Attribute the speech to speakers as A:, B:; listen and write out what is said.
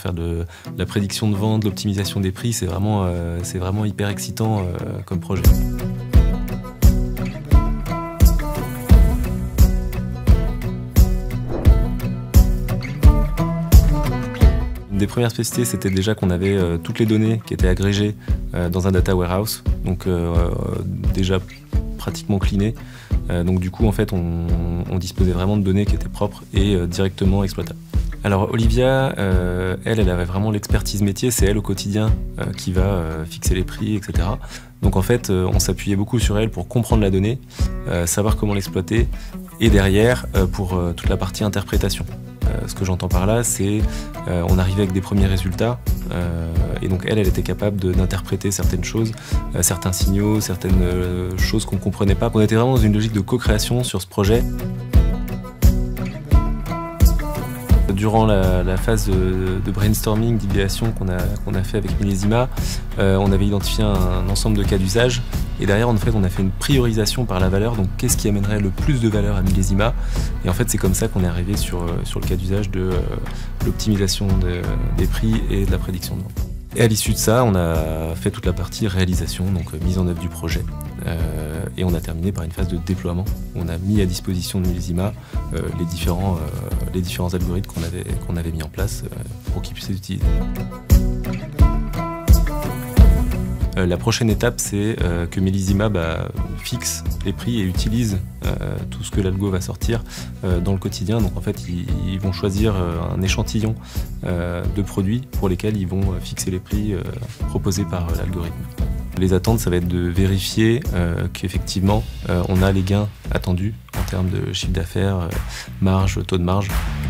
A: faire de la prédiction de vente, de l'optimisation des prix, c'est vraiment hyper excitant comme projet. Une des premières spécificités, c'était déjà qu'on avait toutes les données qui étaient agrégées dans un data warehouse, donc déjà pratiquement cleanées. Donc du coup, en fait, on disposait vraiment de données qui étaient propres et directement exploitables. Alors Olivia, elle avait vraiment l'expertise métier, c'est elle au quotidien qui va fixer les prix, etc. Donc en fait, on s'appuyait beaucoup sur elle pour comprendre la donnée, savoir comment l'exploiter, et derrière, pour toute la partie interprétation. Ce que j'entends par là, c'est on arrivait avec des premiers résultats, et donc elle était capable d'interpréter certaines choses, certains signaux, certaines choses qu'on ne comprenait pas. On était vraiment dans une logique de co-création sur ce projet. Durant la phase de brainstorming, d'idéation qu'on a fait avec Millésima, on avait identifié un ensemble de cas d'usage et derrière on a fait une priorisation par la valeur, donc qu'est-ce qui amènerait le plus de valeur à Millésima, et en fait c'est comme ça qu'on est arrivé sur le cas d'usage de l'optimisation des prix et de la prédiction de vente. Et à l'issue de ça, on a fait toute la partie réalisation, donc mise en œuvre du projet. Et on a terminé par une phase de déploiement. On a mis à disposition de Millésima les différents algorithmes qu'on avait mis en place pour qu'ils puissent les utiliser. La prochaine étape, c'est que Millésima fixe les prix et utilise tout ce que l'algo va sortir dans le quotidien. Donc en fait, ils vont choisir un échantillon de produits pour lesquels ils vont fixer les prix proposés par l'algorithme. Les attentes, ça va être de vérifier qu'effectivement, on a les gains attendus en termes de chiffre d'affaires, marge, taux de marge.